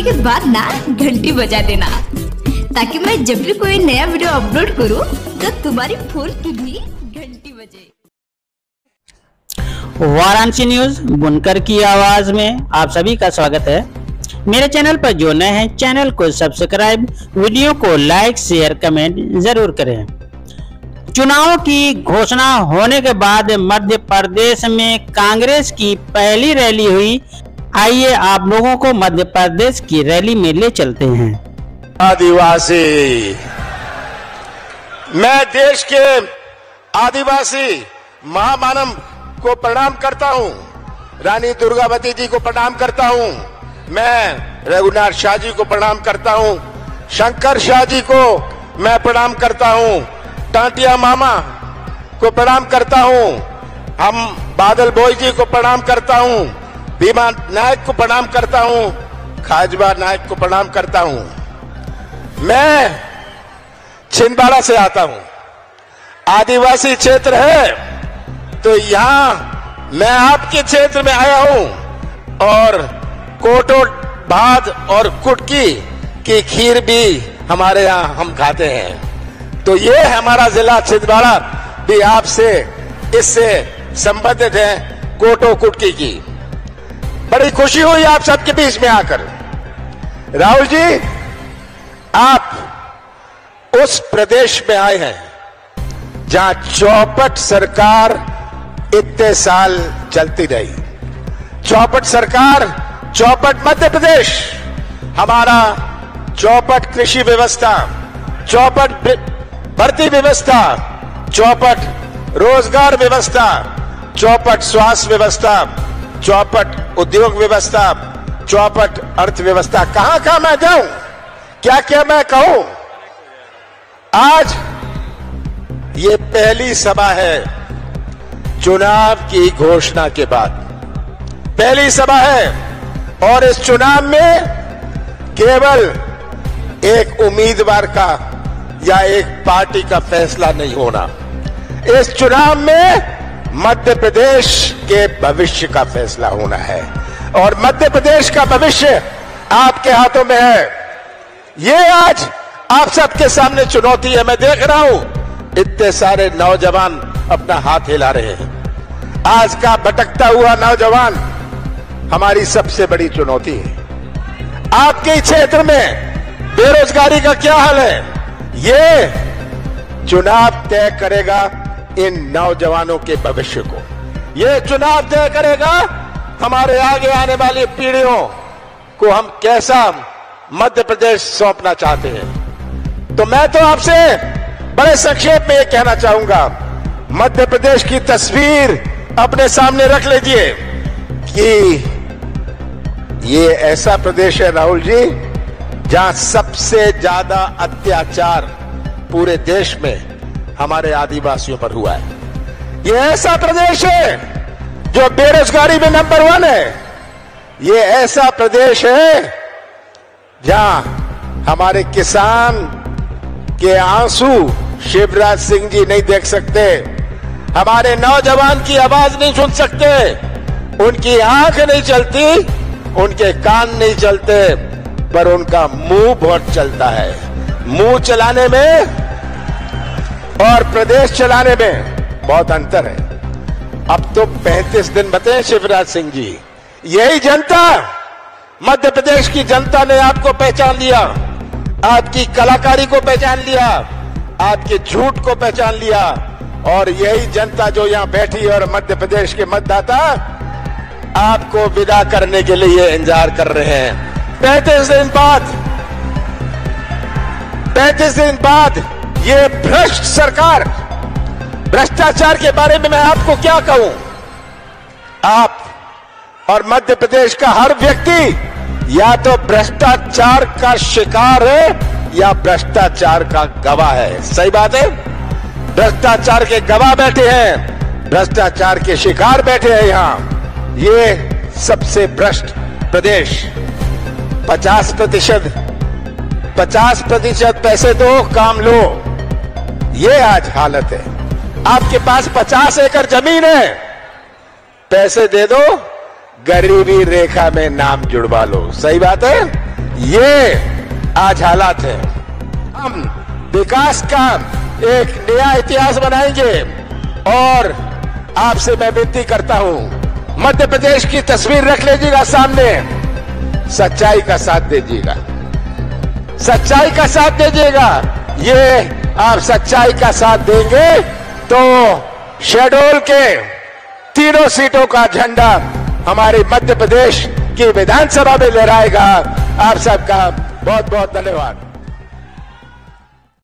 के बाद ना घंटी बजा देना, ताकि मैं जब भी कोई नया वीडियो अपलोड करूं तो तुम्हारी फोन की भी घंटी बजे। वाराणसी न्यूज बुनकर की आवाज में आप सभी का स्वागत है। मेरे चैनल पर जो नए हैं चैनल को सब्सक्राइब, वीडियो को लाइक शेयर कमेंट जरूर करें। चुनाव की घोषणा होने के बाद मध्य प्रदेश में कांग्रेस की पहली रैली हुई। आइए आप लोगों को मध्य प्रदेश की रैली में ले चलते हैं। आदिवासी, मैं देश के आदिवासी महामानव को प्रणाम करता हूं, रानी दुर्गावती जी को प्रणाम करता हूं, मैं रघुनाथ शाह जी को प्रणाम करता हूं, शंकर शाह जी को मैं प्रणाम करता हूं, टांटिया मामा को प्रणाम करता हूं, हम बादल बोई जी को प्रणाम करता हूं, भीमा नायक को प्रणाम करता हूं, खाजबा नायक को प्रणाम करता हूं। मैं छिंदवाड़ा से आता हूं, आदिवासी क्षेत्र है, तो यहां मैं आपके क्षेत्र में आया हूं और कोटो भात और कुटकी की खीर भी हमारे यहाँ हम खाते हैं। तो ये हमारा जिला छिंदवाड़ा भी आपसे इससे संबंधित है, कोटो कुटकी की। बड़ी खुशी हुई आप सबके बीच में आकर। राहुल जी, आप उस प्रदेश में आए हैं जहां चौपट सरकार इतने साल चलती रही। चौपट सरकार, चौपट मध्य प्रदेश, हमारा चौपट कृषि व्यवस्था, चौपट भर्ती व्यवस्था, चौपट रोजगार व्यवस्था, चौपट स्वास्थ्य व्यवस्था, चौपट उद्योग व्यवस्था, चौपट अर्थव्यवस्था। कहां कहां मैं जाऊं, क्या क्या मैं कहूं। आज ये पहली सभा है चुनाव की घोषणा के बाद, पहली सभा है, और इस चुनाव में केवल एक उम्मीदवार का या एक पार्टी का फैसला नहीं होना। इस चुनाव में मध्य प्रदेश के भविष्य का फैसला होना है, और मध्य प्रदेश का भविष्य आपके हाथों में है। ये आज आप सबके सामने चुनौती है। मैं देख रहा हूं इतने सारे नौजवान अपना हाथ हिला रहे हैं। आज का भटकता हुआ नौजवान हमारी सबसे बड़ी चुनौती है। आपके क्षेत्र में बेरोजगारी का क्या हाल है, ये चुनाव तय करेगा इन नौजवानों के भविष्य को। ये चुनाव तय करेगा हमारे आगे आने वाली पीढ़ियों को हम कैसा मध्य प्रदेश सौंपना चाहते हैं। तो मैं तो आपसे बड़े संक्षेप में ये कहना चाहूंगा, मध्य प्रदेश की तस्वीर अपने सामने रख लीजिए कि ये ऐसा प्रदेश है राहुल जी जहां सबसे ज्यादा अत्याचार पूरे देश में हमारे आदिवासियों पर हुआ है। ये ऐसा प्रदेश है जो बेरोजगारी में नंबर 1 है। ये ऐसा प्रदेश है जहां हमारे किसान के आंसू शिवराज सिंह जी नहीं देख सकते, हमारे नौजवान की आवाज नहीं सुन सकते, उनकी आंख नहीं चलती, उनके कान नहीं चलते, पर उनका मुंह बहुत चलता है। मुंह चलाने में और प्रदेश चलाने में बहुत अंतर है। अब तो 35 दिन बते शिवराज सिंह जी। यही जनता, मध्य प्रदेश की जनता ने आपको पहचान लिया, आपकी कलाकारी को पहचान लिया, आपके झूठ को पहचान लिया, और यही जनता जो यहां बैठी और मध्य प्रदेश के मतदाता आपको विदा करने के लिए इंतजार कर रहे हैं। 35 दिन बाद ये भ्रष्ट सरकार, भ्रष्टाचार के बारे में मैं आपको क्या कहूं। आप और मध्य प्रदेश का हर व्यक्ति या तो भ्रष्टाचार का शिकार है या भ्रष्टाचार का गवाह है। सही बात है, भ्रष्टाचार के गवाह बैठे हैं, भ्रष्टाचार के शिकार बैठे हैं यहां। ये सबसे भ्रष्ट प्रदेश। 50% पैसे दो, काम लो, ये आज हालत है। आपके पास 50 एकड़ जमीन है, पैसे दे दो, गरीबी रेखा में नाम जुड़वा लो। सही बात है, ये आज हालात है। हम विकास का एक नया इतिहास बनाएंगे और आपसे मैं विनती करता हूं, मध्य प्रदेश की तस्वीर रख लीजिएगा सामने, सच्चाई का साथ दीजिएगा, सच्चाई का साथ दीजिएगा। ये आप सच्चाई का साथ देंगे तो शेड्यूल के तीनों सीटों का झंडा हमारे मध्य प्रदेश की विधानसभा में लहराएगा। आप सबका बहुत बहुत धन्यवाद।